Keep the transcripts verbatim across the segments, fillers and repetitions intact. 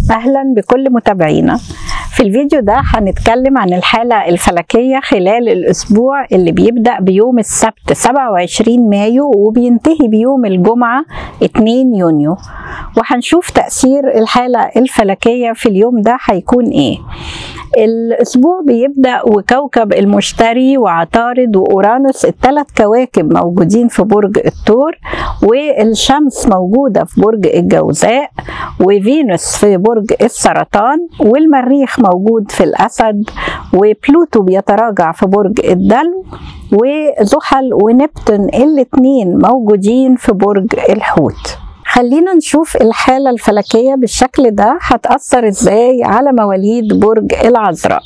أهلا بكل متابعينا. في الفيديو ده هنتكلم عن الحالة الفلكية خلال الأسبوع اللي بيبدأ بيوم السبت سبعة وعشرين مايو وبينتهي بيوم الجمعة اتنين يونيو، وهنشوف تأثير الحالة الفلكية في اليوم ده هيكون إيه. الأسبوع بيبدأ وكوكب المشتري وعطارد وأورانوس الثلاث كواكب موجودين في برج الثور، والشمس موجودة في برج الجوزاء، وفينوس في برج السرطان، والمريخ موجود في الأسد، وبلوتو بيتراجع في برج الدلو، وزحل ونبتون الاثنين موجودين في برج الحوت. خلينا نشوف الحالة الفلكية بالشكل ده هتأثر ازاي على مواليد برج العذراء.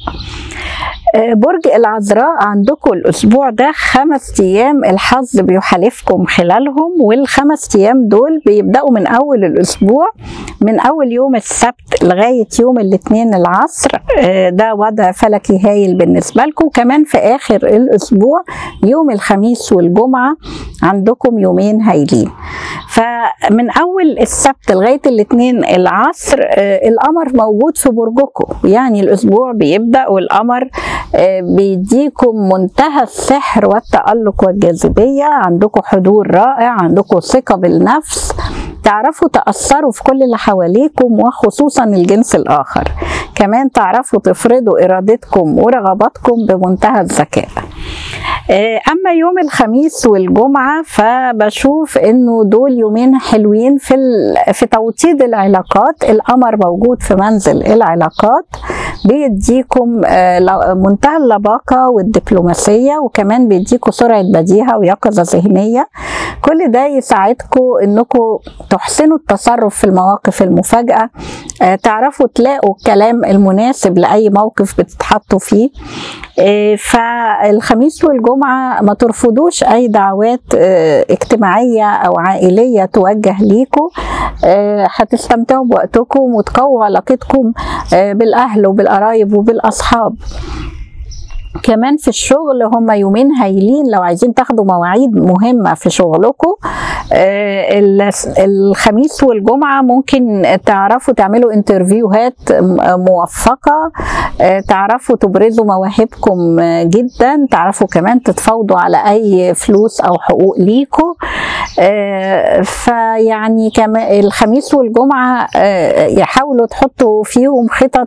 برج العذراء عندكم الأسبوع ده خمس أيام الحظ بيحالفكم خلالهم، والخمس أيام دول بيبدأوا من أول الأسبوع، من أول يوم السبت لغاية يوم الاثنين العصر. ده وضع فلكي هايل بالنسبة لكم. كمان في آخر الأسبوع يوم الخميس والجمعة عندكم يومين هايلين. فمن أول السبت لغاية الاثنين العصر القمر موجود في برجكم، يعني الأسبوع بيبدأ والقمر بيديكم منتهى السحر والتألق والجاذبية، عندكم حضور رائع، عندكم ثقة بالنفس، تعرفوا تأثروا في كل اللي حواليكم وخصوصا الجنس الآخر. كمان تعرفوا تفرضوا إرادتكم ورغباتكم بمنتهى الذكاء. أما يوم الخميس والجمعة فبشوف إنه دول يومين حلوين في في توطيد العلاقات. القمر موجود في منزل العلاقات بيديكم منتهى اللباقة والدبلوماسية، وكمان بيديكم سرعة بديهة ويقظة ذهنية. كل ده يساعدكم إنكم تحسنوا التصرف في المواقف المفاجئة، تعرفوا تلاقوا الكلام المناسب لأي موقف بتتحطوا فيه. فالخميس والجمعة ما ترفضوش أي دعوات اجتماعية أو عائلية توجه ليكم، هتستمتعوا بوقتكم وتقووا علاقتكم بالأهل وبالقرايب وبالأصحاب. كمان في الشغل هم يومين هايلين لو عايزين تاخدوا مواعيد مهمة في شغلكم. الخميس والجمعة ممكن تعرفوا تعملوا انترفيوهات موفقة، تعرفوا تبرزوا مواهبكم جدا، تعرفوا كمان تتفاوضوا على أي فلوس أو حقوق ليكم. فيعني كمان الخميس والجمعة يحاولوا تحطوا فيهم خطط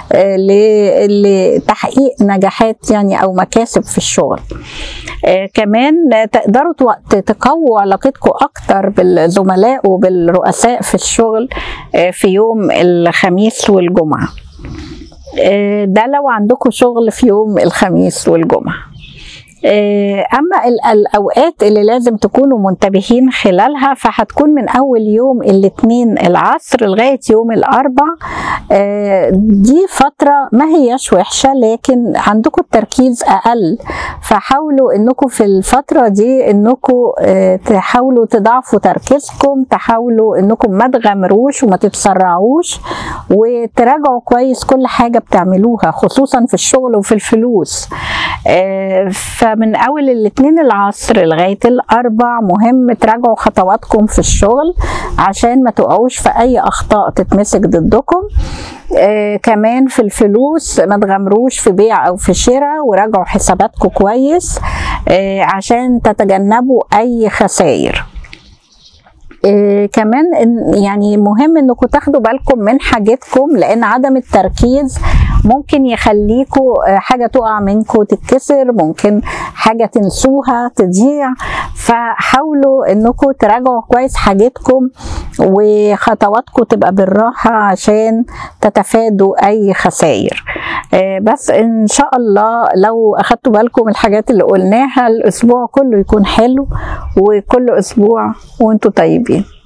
لتحقيق نجاحات يعني أو مكاسب في الشغل. آه كمان تقدروا تقووا علاقتكم أكتر بالزملاء وبالرؤساء في الشغل آه في يوم الخميس والجمعة. آه ده لو عندكم شغل في يوم الخميس والجمعة. أما الأوقات اللي لازم تكونوا منتبهين خلالها فهتكون من أول يوم الاثنين العصر لغاية يوم الأربع. دي فترة ما هيش وحشة لكن عندكم التركيز أقل، فحاولوا أنكم في الفترة دي أنكم تحاولوا تضعفوا تركيزكم، تحاولوا أنكم ما تغامروش وما تتسرعوش، وتراجعوا كويس كل حاجة بتعملوها خصوصا في الشغل وفي الفلوس. فمن أول الاثنين العصر لغاية الأربع مهم تراجعوا خطواتكم في الشغل عشان ما تقعوش في أي أخطاء تتمسك ضدكم. آه كمان في الفلوس ما تغامروش في بيع أو في شراء، وراجعوا حساباتكم كويس آه عشان تتجنبوا أي خسائر. آه كمان يعني مهم انكم تاخدوا بالكم من حاجتكم، لان عدم التركيز ممكن يخليكم حاجة تقع منكم تتكسر، ممكن حاجة تنسوها تضيع. فحاولوا انكم تراجعوا كويس حاجتكم وخطواتكم تبقى بالراحة عشان تتفادوا اي خسائر. بس ان شاء الله لو اخدتوا بالكم الحاجات اللي قلناها الاسبوع كله يكون حلو، وكل اسبوع وانتم طيبين.